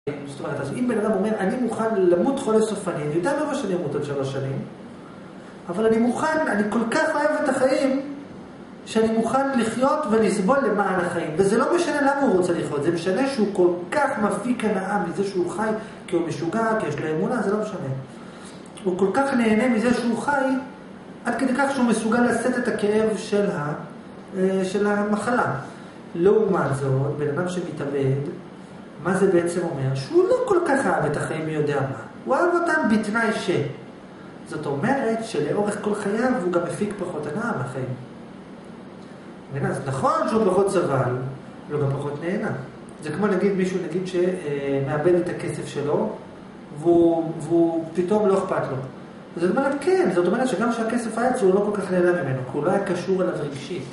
זאת אומרת, אז אם בן אדם אומר, אני מוכן למות חולה סופני, אני יודע מראש שאני אמות עוד 3 שנים, אבל אני מוכן, אני כל כך אוהב את החיים, שאני מוכן לחיות ולסבול למען החיים. וזה לא משנה למה הוא רוצה לחיות, זה משנה שהוא כל כך מפיק הנאה מזה שהוא חי, כי הוא משוגע, כי יש לו אמונה, זה לא משנה. הוא כל כך נהנה מזה שהוא חי, עד כדי כך שהוא מסוגל לשאת את הכאב של המחלה. לעומת זאת, בן אדם שמתאבד, מה זה בעצם אומר? שהוא לא כל כך אהב את החיים מי יודע מה. הוא אהב אותם בתנאי ש. זאת אומרת שלאורך כל חייו הוא גם מפיק פחות הנאה מהחיים. אז נכון שהוא פחות סבל, הוא גם פחות נהנה. זה כמו נגיד מישהו נגיד שמאבד את הכסף שלו, והוא פתאום לא אכפת לו. זאת אומרת כן, זאת אומרת שגם שהכסף היה אצלו הוא לא כל כך נהנה ממנו, כי הוא לא היה קשור אליו רגשית.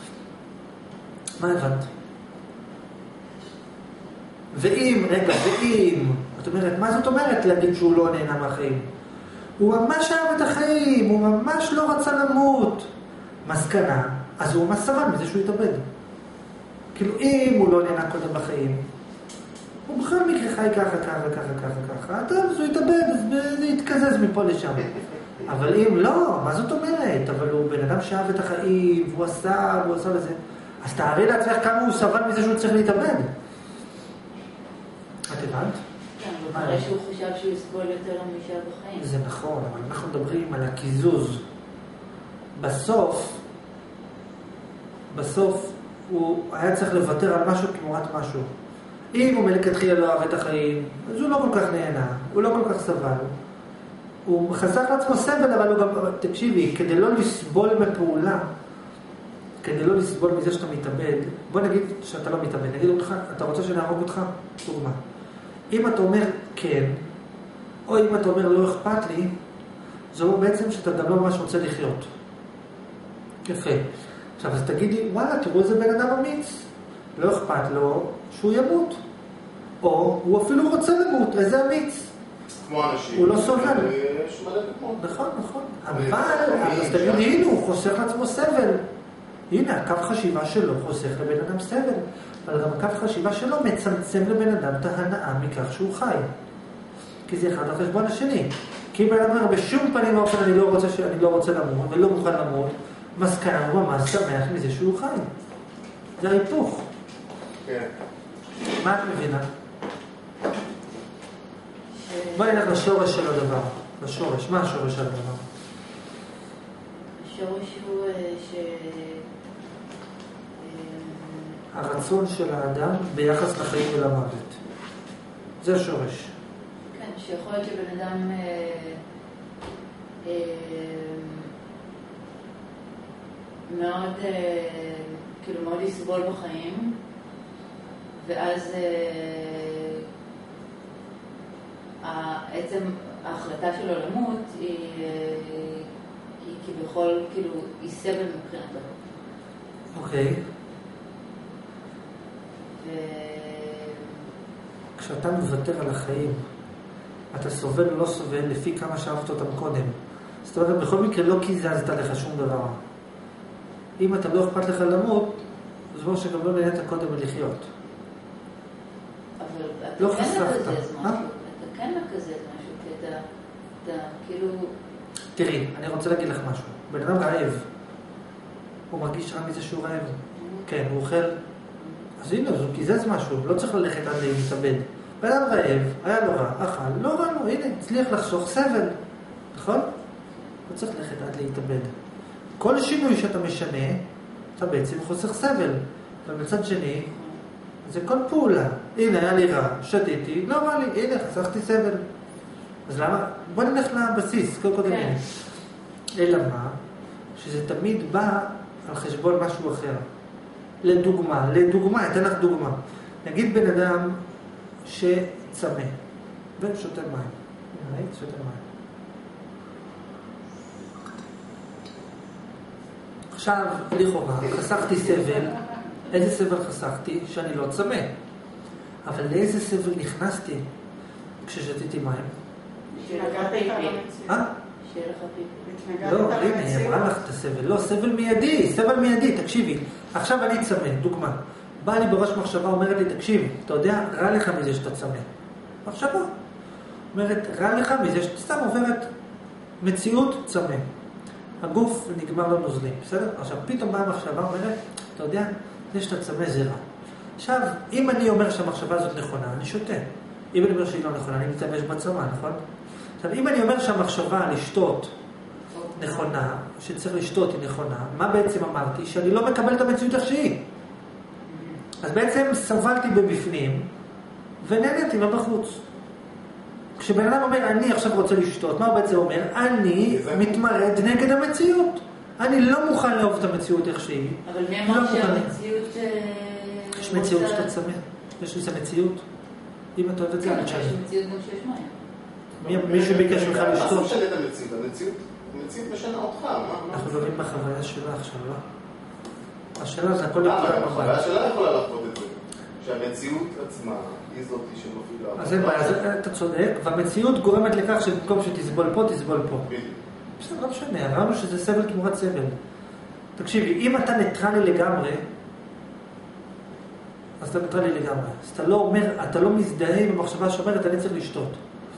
מה הבנת? ואם, זאת אומרת, מה זאת אומרת להגיד שהוא לא נהנה מהחיים? הוא ממש אהב את החיים, הוא ממש לא רצה למות. מסקנה, אז הוא ממש סבל מזה שהוא יתאבד. כאילו, אם הוא לא נהנה קודם בחיים, הוא בכל מקרה חי ככה, אז הוא יתאבד, אז זה יתקזז מפה לשם. אבל אם לא, מה זאת אומרת? אבל הוא בן אדם שאהב את החיים, והוא עשה לזה. אז תארי לעצמך כמה הוא סבל מזה שהוא צריך להתאבד. את הבנת? כן, אבל אחרי שהוא חשב שהוא יסבול יותר משאר בחיים. זה נכון, אבל אנחנו מדברים על הקיזוז. בסוף הוא היה צריך לוותר על משהו תמורת משהו. אם הוא מלכתחילה לא אהב את החיים, אז הוא לא כל כך נהנה, הוא לא כל כך סבל. הוא חסך לעצמו סבל, אבל הוא גם, תקשיבי, כדי לא לסבול מפעולה, כדי לא לסבול מזה שאתה מתאבד, בוא נגיד שאתה לא מתאבד, נגיד אותך, אתה רוצה שנהרוג אותך? דוגמה. אם אתה אומר כן, או אם אתה אומר לא אכפת לי, זה אומר בעצם שאתה גם לא ממש רוצה לחיות. יפה. עכשיו, אז תגידי, וואלה, תראו איזה בן אדם אמיץ. לא אכפת לו שהוא ימות. או הוא אפילו רוצה למות, איזה אמיץ. כמו אנשים. הוא לא סובל. יש מלא כמו. נכון. אבל, אז תגידי, הנה, הוא חוסך לעצמו סבל. הנה, הקו חשיבה שלו חוסך לבן אדם סבל. אבל גם הקו חשיבה שלו מצמצם לבן אדם את ההנאה מכך שהוא חי. כי זה אחד על חשבון השני. כי בן אדם אומר, בשום פנים ואופן אני לא רוצה למות, ולא מוכן למות, מסקנה הוא ממש שמח מזה שהוא חי. זה ההיפוך. כן. מה את מבינה? בואי נלך לשורש של הדבר. לשורש. מה השורש של הדבר? השורש הוא הרצון של האדם ביחס לחיים ולמוות. זה השורש. כן, שיכול להיות שבן אדם מאוד, כאילו מאוד יסבול בחיים, ואז עצם ההחלטה שלו למות היא כביכול, כאילו, היא סבל מבחינתו. אוקיי. כשאתה מוותר על החיים, אתה סובל או לא סובל לפי כמה שאהבת אותם קודם. זאת אומרת, בכל מקרה לא קיזזת לך שום דבר. אם אתה לא אכפת לך למות, זה אומר שגם לא נהנית קודם לחיות. אבל לא אתה חסכת. אתה כן מקזז משהו, כי אתה כאילו... תראי, אני רוצה להגיד לך משהו. בן אדם רעב. הוא מרגיש רע מזה שהוא רעב. כן, הוא אוכל. אז הנה, הוא קיזז משהו. לא צריך ללכת עד להתאבד. בן אדם רעב, היה לו רע, אכל, לא רע לו, הנה, הצליח לחסוך סבל. נכון? לא צריך ללכת עד להתאבד. כל שינוי שאתה משנה, אתה בעצם חוסך סבל. אבל מצד שני, זה כל פעולה. הנה, היה לי רע, שתיתי, לא רע לי, הנה, חסכתי סבל. אז למה? בוא נלך לבסיס, כל קודם. כן. אלא מה? שזה תמיד בא על חשבון משהו אחר. לדוגמה, אתן לך דוגמה. נגיד בן אדם שצמא, ושותה מים. ראית? שותה מים. עכשיו, לכאורה, חסכתי סבל. איזה סבל חסכתי? שאני לא צמא. אבל לאיזה סבל נכנסתי כששתיתי מים? שנגעת פיפי. שיהיה לך פיפי. לא, הנה, היא אמרה לך את הסבל. לא, סבל מיידי, תקשיבי. עכשיו אני צמא, דוגמה. באה לי בראש מחשבה, אומרת לי, תקשיב, אתה יודע, רע לך מזה שאתה צמא. מחשבה. אומרת, רע לך מזה שסתם עוברת מציאות צמא. הגוף נגמר לו נוזלים, בסדר? עכשיו, פתאום באה המחשבה אומרת, אתה יודע, זה שאתה צמא זה רע. עכשיו, אם אני אומר שהמחשבה הזאת נכונה, אני שותה. אם אני אומר שהיא לא נכונה, אני מתלבש בצמא, נכון? עכשיו, אם אני אומר שהמחשבה לשתות נכונה, שצריך לשתות היא נכונה, מה בעצם אמרתי? שאני לא מקבל את המציאות איך שהיא. אז בעצם סבלתי בבפנים, ונהניתי לא בחוץ. כשבן אדם אומר, אני עכשיו רוצה לשתות, מה הוא בעצם אומר? אני מתמרד נגד המציאות. אני לא מוכן לאהוב את המציאות איך שהיא. אבל מי אמר שהמציאות... יש מציאות שאתה צמא. יש לזה מציאות. אם אתה אוהב את זה, אני חושב. יש מציאות גם שיש מים. מישהו ביקש ממך לשתות. מה משנה את המציאות? המציאות משנה אותך. אנחנו מדברים בחוויה שלה עכשיו, לא? השאלה זה הכל... החוויה שלה יכולה להפות את זה. שהמציאות עצמה היא זאת שמובילה. אז אין בעיה, אתה צודק, והמציאות גורמת לכך שבמקום שתסבול פה, תסבול פה. בסדר, לא משנה, אמרנו שזה סבל תמורת סבל. תקשיבי, אם אתה ניטרלי לגמרי, אז אתה ניטרלי לגמרי. אז אתה לא אומר, אתה לא מזדהה עם המחשבה שאומרת, אני צריך לשתות.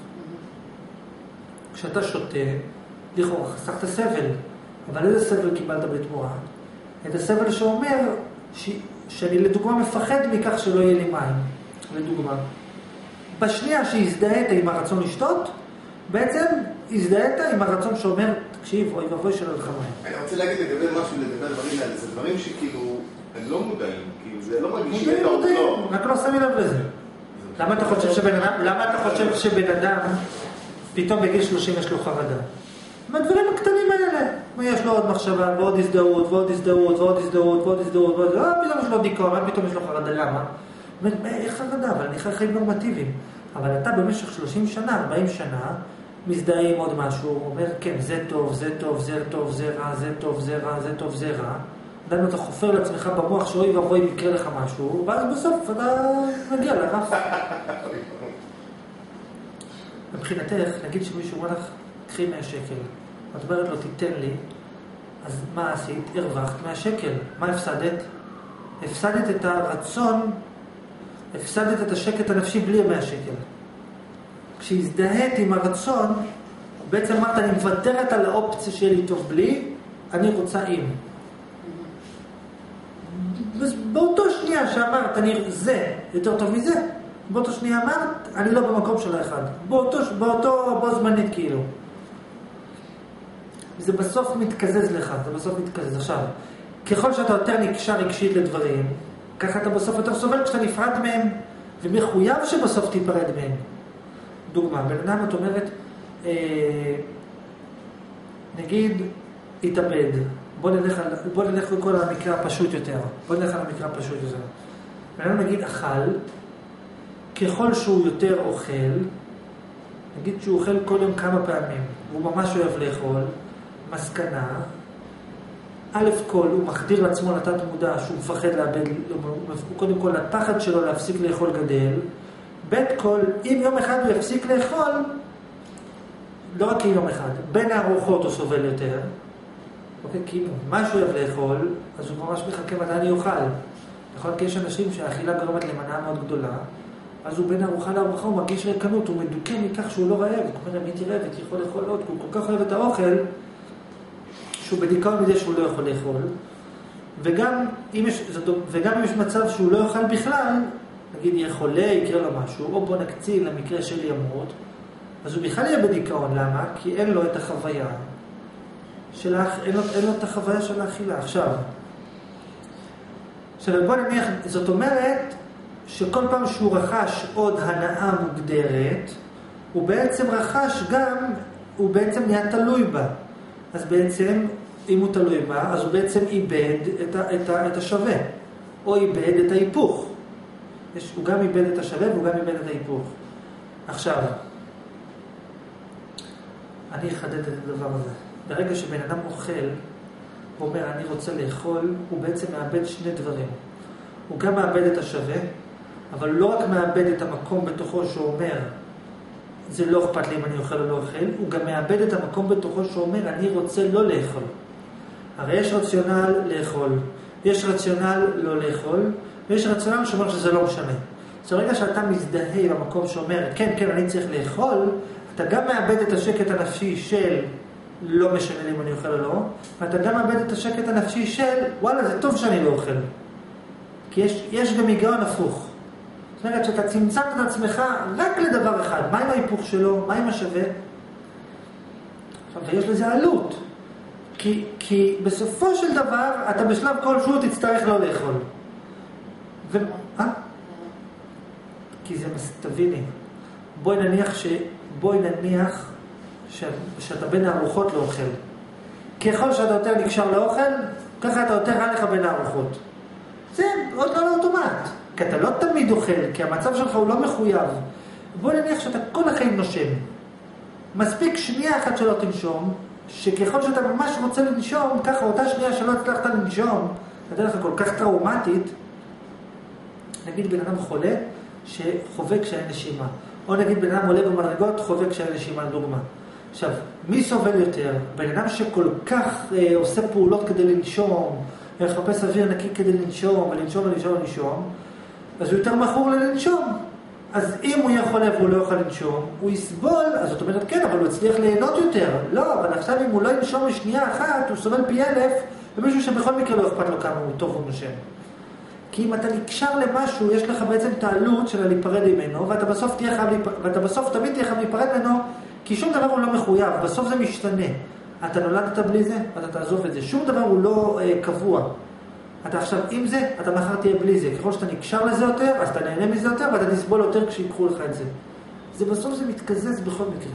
כשאתה שותה, לכאורה, חסכת סבל. אבל איזה סבל קיבלת בתמורה? את הסבל שאומר שאני לדוגמה מפחד מכך שלא יהיה לי מים. לדוגמה. בשנייה שהזדהית עם הרצון לשתות, בעצם הזדהית עם הרצון שאומר, תקשיב, אוי ואבוי שלא לך מים. אני רוצה להגיד לגבי משהו, לדבר דברים האלה. זה דברים שכאילו, הם לא מודעים. כאילו, זה לא מרגישים את האותו. רק לא שמים לב לזה. למה אתה חושב שבן אדם פתאום בגיל 30 יש לו חרדה? מהדברים הקטנים האלה. יש לו עוד מחשבה, ועוד הזדהות, ועוד הזדהות, ועוד הזדהות, ועוד הזדהות, ועוד הזדהות. פתאום יש לו דיכאון, פתאום יש לו חרדה. למה? איך חרדה? אבל אני חי חיים נורמטיביים. אבל אתה במשך 30 שנה, 40 שנה, מזדהה עם עוד משהו, אומר, כן, זה טוב, זה טוב, זה טוב, זה רע, זה טוב, זה רע, זה טוב, זה רע. עדיין אתה חופר לעצמך במוח שאוי ואבוי יקרה לך משהו, ואז בסוף אתה מגיע לרף. מבחינתך, נגיד שמישהו אומר לך, קחי 100 שקל. את אומרת לו, תיתן לי, אז מה עשית? הרווחת 100 שקל. מה הפסדת? הפסדת את הרצון, הפסדת את השקט הנפשי בלי 100 שקל. כשהזדהית עם הרצון, בעצם אמרת, אני מוותרת על האופציה שיהיה לי טוב בלי, אני רוצה עם. באותו שנייה שאמרת, זה יותר טוב מזה, באותו שנייה אמרת, אני לא במקום של האחד. בו זמנית כאילו. זה בסוף מתקזז לך, זה בסוף מתקזז. עכשיו, ככל שאתה יותר נקשר רגשית לדברים, ככה אתה בסוף יותר סובל כשאתה נפרד מהם, ומחויב שבסוף תיפרד מהם. דוגמה, בן אדם את אומרת, נגיד, התאבד. בוא נלך לכל המקרה הפשוט יותר. בן אדם נגיד אכל, ככל שהוא יותר אוכל, נגיד שהוא אוכל כל יום כמה פעמים, הוא ממש אוהב לאכול, מסקנה, א' כל הוא מחדיר לעצמו לתת מודע שהוא מפחד לאבד, קודם כל הפחד שלו להפסיק לאכול גדל, ב' כל אם יום אחד הוא יפסיק לאכול, לא רק יום אחד, בין הארוחות הוא סובל יותר, אוקיי, כי מה שהוא אוהב לאכול, אז הוא ממש מחכה מתי אני אוכל. נכון, כי יש אנשים שהאכילה גורמת למנה מאוד גדולה, אז הוא בין הארוחה לארוחה, הוא מרגיש ריקנות, הוא מדוכא מכך שהוא לא רעב, הוא אומר, מי תראה יכול לאכול עוד, הוא כל כך אוהב את האוכל, שהוא בדיכאון מזה שהוא לא יכול לאכול, וגם אם יש מצב שהוא לא יאכל בכלל, נגיד יהיה חולה, יקרה לו משהו, או בוא נקציל למקרה של ימות, אז הוא בכלל יהיה בדיכאון, למה? כי אין לו את החוויה, אין לו את החוויה של האכילה. עכשיו בוא נניח, זאת אומרת, שכל פעם שהוא רכש עוד הנאה מוגדרת, הוא בעצם רכש גם, הוא בעצם נהיה תלוי בה. אז בעצם, אם הוא תלוי בה, אז הוא בעצם איבד את השווה, או איבד את ההיפוך. הוא גם איבד את השווה והוא גם איבד את ההיפוך. עכשיו, אני אחדד את הדבר הזה. ברגע שבן אדם אוכל, הוא אומר, אני רוצה לאכול, הוא בעצם מאבד שני דברים. הוא גם מאבד את השווה, אבל לא רק מאבד את המקום בתוכו שהוא אומר, זה לא אכפת לי אם אני אוכל או לא אוכל, הוא גם מאבד את המקום בתוכו שהוא אומר, אני רוצה לא לאכול. הרי יש רציונל לאכול, יש רציונל לא לאכול, ויש רציונל שאומר שזה לא משנה. ברגע שאתה מזדהה במקום שאומר, כן, כן, אני צריך לאכול, אתה גם מאבד את השקט הנפשי של לא משנה לי אם אני אוכל או לא, ואתה גם מאבד את השקט הנפשי של וואלה, זה טוב שאני לא אוכל. כי יש גם היגיון הפוך. זאת אומרת שאתה צמצמת את עצמך רק לדבר אחד, מה עם ההיפוך שלו, מה עם השווה? ויש לזה עלות. כי בסופו של דבר, אתה בשלב כלשהו תצטרך לא לאכול. כי זה תביני. בואי נניח שאתה בין הארוחות לא אוכל. ככל שאתה יותר נקשר לאוכל, ככה אתה יותר רע לך בין הארוחות. זה עוד לא לאוטומט. כי אתה לא תמיד אוכל, כי המצב שלך הוא לא מחויב. בואי נניח שאתה כל החיים נושם. מספיק שנייה אחת שלא תנשום, שככל שאתה ממש רוצה לנשום, ככה אותה שנייה שלא הצלחת לנשום, אתה לך כל כך טראומטית, נגיד בן אדם חולה שחווה כשאין נשימה. או נגיד בן אדם עולה במדרגות, חווה כשאין נשימה, דוגמה. עכשיו, מי סובל יותר? בן אדם שכל כך עושה פעולות כדי לנשום, לחפש אוויר נקי כדי לנשום, ולנשום, אז הוא יותר מכור ללנשום. אז אם הוא יהיה חולה והוא לא יוכל לנשום, הוא יסבול, אז זאת אומרת כן, אבל הוא הצליח ליהנות יותר. לא, אבל עכשיו אם הוא לא ינשום לשנייה אחת, הוא סובל פי 1000, ומישהו שבכל מקרה לא אכפת לו כמה הוא טוב הוא נושם. כי אם אתה נקשר למשהו, יש לך בעצם את העלות של להיפרד ממנו, ואתה בסוף תמיד תהיה חייב להיפרד ממנו, כי שום דבר הוא לא מחויב, בסוף זה משתנה. אתה נולדת בלי זה, ואתה תעזוב את זה. שום דבר הוא לא קבוע. אתה עכשיו עם זה, אתה מחר תהיה בלי זה. ככל שאתה נקשר לזה יותר, אז אתה נהנה מזה יותר, ואתה תסבול יותר כשיקחו לך את זה. זה בסוף זה מתקזז בכל מקרה.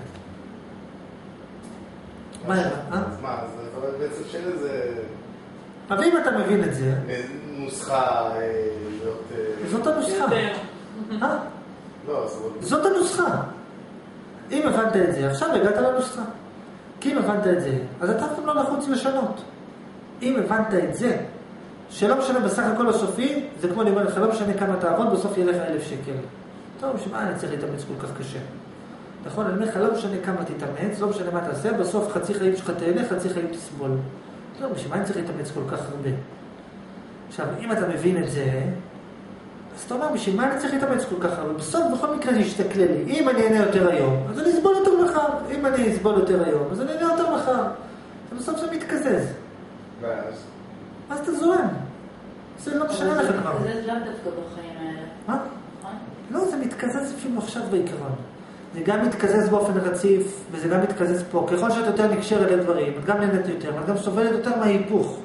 מה היה? אז מה, אז אתה אומר בעצם שאין איזה... אבל אם אתה מבין את זה... נוסחה להיות... זאת הנוסחה. לא, זאת הנוסחה. אם הבנת את זה, עכשיו הגעת לנוסחה. כי אם הבנת את זה, אז אתה אף פעם לא נחוץ לשנות. אם הבנת את זה, שלא משנה בסך הכל הסופי, זה כמו אני אומר לך, לא משנה כמה תעבוד, בסוף יהיה לך 1,000 שקל. טוב, שמה אני צריך להתאמץ כל כך קשה? נכון, אני אומר לך, לא משנה כמה תתאמץ, לא משנה מה תעשה, בסוף חצי חיים שלך תהנה, חצי חיים תסבול. טוב, בשביל מה אני צריך להתאמץ כל כך הרבה? עכשיו, אם אתה מבין את זה, אז אתה אומר, בשביל מה אני צריך להתאמץ כל כך הרבה? בסוף, בכל מקרה זה ישתכלל לי. אם אני אענה יותר היום, אז אני אסבול יותר מחר. אם אני אסבול יותר היום, אז אני אענה יותר מחר. ובסוף זה מתקזז. אז אתה זורם. זה לא משנה לך כבר. זה מתקזז לא דווקא בחיים האלה. מה? לא, זה מתקזז אפילו עכשיו בעיקרון. זה גם מתקזז באופן רציף, וזה גם מתקזז פה. ככל שאת יותר נקשר אלה דברים, את גם נהנית יותר, ואת גם סובלת יותר מההיפוך.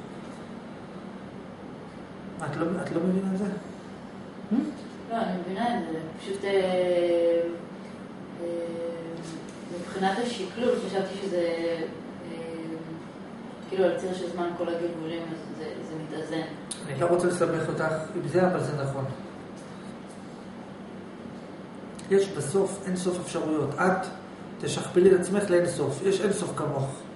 את לא מבינה את זה? לא, אני מבינה את זה. פשוט מבחינת השקלול, חשבתי שזה כאילו על ציר של זמן כל הגלגולים, אז זה מתאזן. אני לא רוצה לסבך אותך עם זה, אבל זה נכון. יש בסוף אין סוף אפשרויות. את תשכפלי את עצמך לאין סוף. יש אין סוף כמוך.